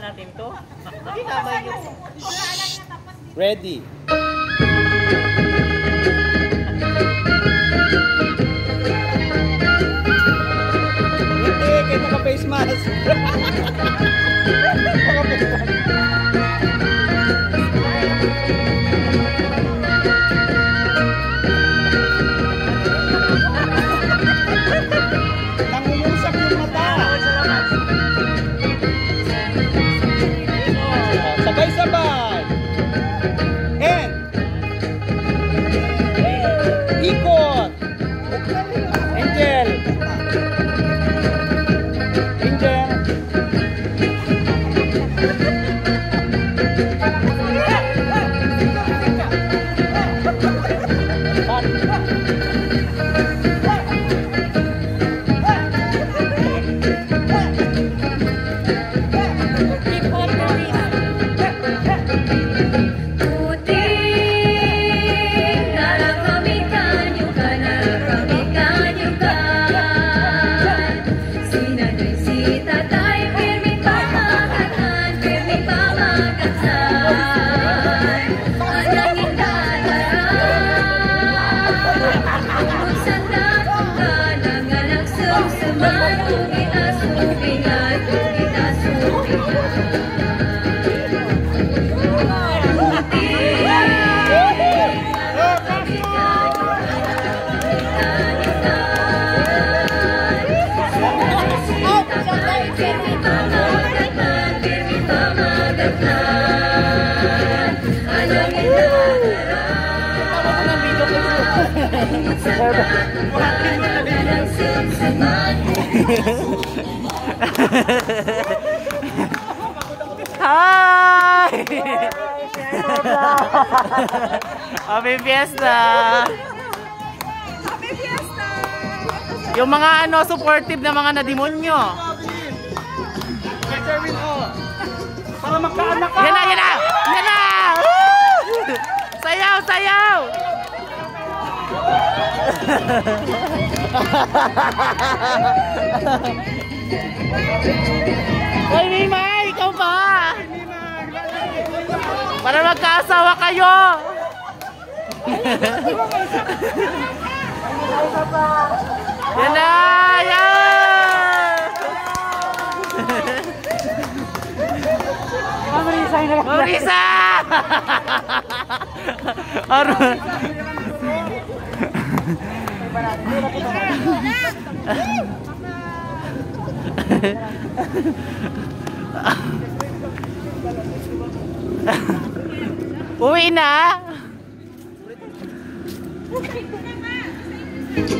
natin to. Kinabay nyo. Ready. Hindi, kayo naka-face mask. Nangungusap yung mata. Sabay-sabay. And ikot. Angel. Angel. Hi! Happy Fiesta! Happy Fiesta! Yung mga supportive na mga nadimonyo. Para magkaanak ka. Yan na, yan na! Yan na! Woo! Sayaw, sayaw! Hoy, Mima! Ikaw pa! Para magkaasawa kayo! Yan na! Yan! Marisa! Uwi na!